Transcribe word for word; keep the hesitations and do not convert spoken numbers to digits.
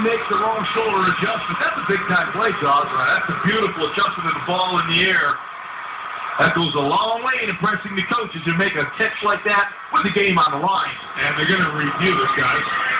makes the wrong shoulder adjustment. That's a big-time play, Dog. Right? That's a beautiful adjustment of the ball in the air. That goes a long way in impressing the coaches who make a catch like that with the game on the line. And they're going to review this, guys.